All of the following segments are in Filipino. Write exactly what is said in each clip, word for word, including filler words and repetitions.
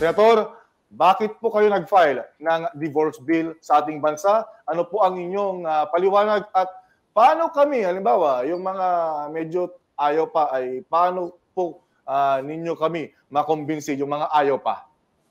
Senator, bakit po kayo nag-file ng divorce bill sa ating bansa? Ano po ang inyong uh, paliwanag at paano kami, halimbawa, yung mga medyo ayaw pa ay paano po uh, ninyo kami makumbinsi yung mga ayaw pa?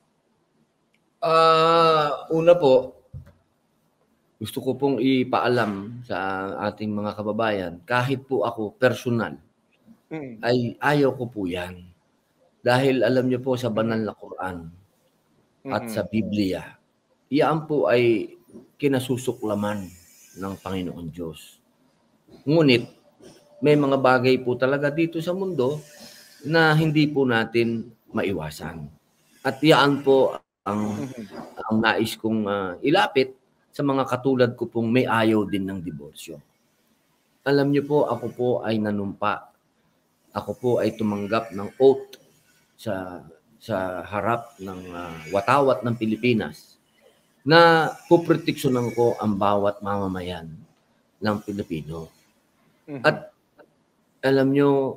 Uh, una po, gusto ko pong ipaalam sa ating mga kababayan, kahit po ako personal, mm. ay ayaw ko po yan. Dahil alam niyo po sa banal na Quran mm-hmm. at sa Biblia, iyan po ay kinasusuklaman ng Panginoon Diyos. Ngunit, may mga bagay po talaga dito sa mundo na hindi po natin maiwasan. At iyan po ang, ang nais kong uh, ilapit sa mga katulad ko pong may ayaw din ng diborsyo. Alam niyo po, ako po ay nanumpa. Ako po ay tumanggap ng oath sa sa harap ng uh, watawat ng Pilipinas na puproteksyonan ko ang bawat mamamayan ng Pilipino. Mm-hmm. At alam niyo,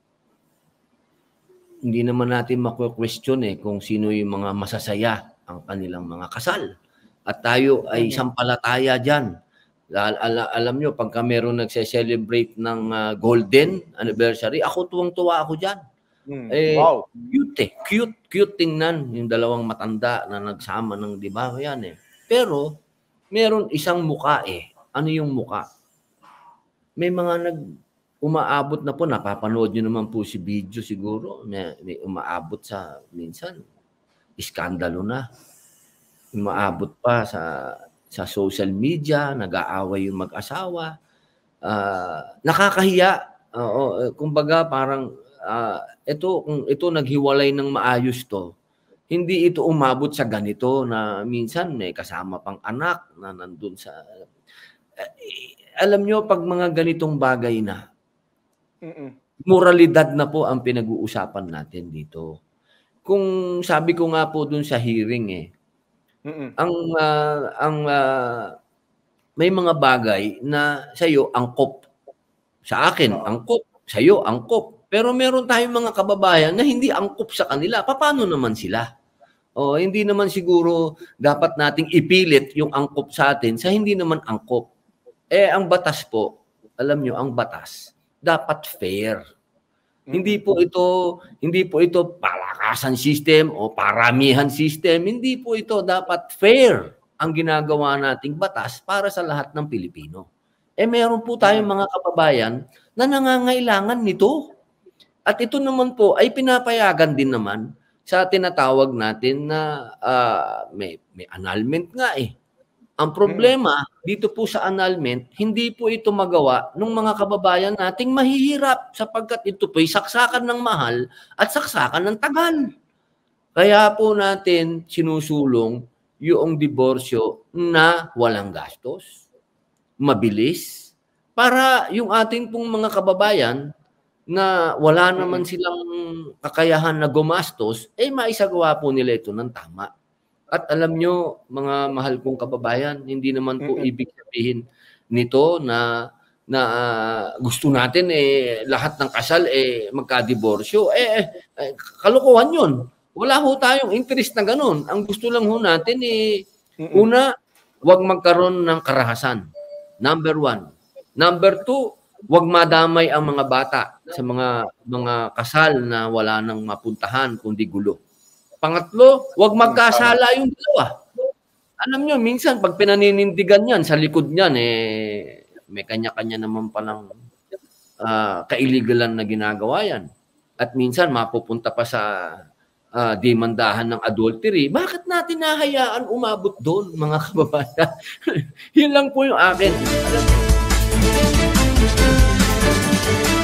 hindi naman natin maku-question eh kung sino yung mga masasaya ang kanilang mga kasal. At tayo ay sampalataya dyan. Al- al- alam nyo, pagka meron nagse-celebrate ng uh, golden anniversary, ako tuwang-tuwa ako dyan. Mm, eh, wow. Cute eh. Cute, cute tingnan yung dalawang matanda na nagsama ng, di ba? Yan eh. Pero, meron isang muka eh. Ano yung muka? May mga nag umaabot na po, napapanood nyo naman po si video siguro, may, may umaabot sa, minsan, iskandalo na. Umaabot pa sa sa social media, nag-aaway yung mag-asawa. Uh, nakakahiya. Uh, kumbaga, parang, uh, ito, kung ito naghiwalay ng maayos to, hindi ito umabot sa ganito na minsan may kasama pang anak na nandun sa... Uh, alam nyo, pag mga ganitong bagay na, Mm-mm. moralidad na po ang pinag-uusapan natin dito. Kung sabi ko nga po dun sa hearing eh, Mm-mm. ang uh, ang uh, may mga bagay na sa iyo angkop. Sa akin, angkop. Sa iyo, angkop. Pero meron tayong mga kababayan na hindi angkop sa kanila. Paano naman sila? O hindi naman siguro dapat nating ipilit yung angkop sa atin sa hindi naman angkop. Eh ang batas po, alam nyo, ang batas dapat fair. Mm-hmm. Hindi po ito hindi po ito palakasan system o paramihan system. Hindi po ito dapat fair ang ginagawa nating batas para sa lahat ng Pilipino. Eh meron po tayong mga kababayan na nangangailangan nito. At ito naman po ay pinapayagan din naman sa tinatawag natin na uh, may may annulment nga eh. Ang problema dito po sa annulment, hindi po ito magawa ng mga kababayan nating mahihirap sapagkat ito po'y saksakan ng mahal at saksakan ng tagal. Kaya po natin sinusulong yung diborsyo na walang gastos, mabilis, para yung ating pong mga kababayan na wala naman silang kakayahan na gumastos, eh maisagawa po nila ito ng tama. At alam nyo, mga mahal kong kababayan, hindi naman po mm-hmm. ibig sabihin nito na na uh, gusto natin eh lahat ng kasal eh magka-diborsyo. Eh, eh kalokohan 'yon. Wala ho tayong interest na ganun. Ang gusto lang ho natin eh mm-hmm. una, wag magkaroon ng karahasan. Number one. Number two, wag madamay ang mga bata sa mga mga kasal na wala nang mapuntahan kundi gulo. Pangatlo, huwag magkasala yung dalawa. Alam nyo, minsan pag pinaninindigan yan, sa likod niyan, eh, may kanya-kanya naman palang uh, kailigalan na ginagawa yan. At minsan, mapupunta pa sa uh, demandahan ng adultery. Bakit natin nahayaan umabot doon, mga kababayan? Yun lang po yung akin. Alam nyo.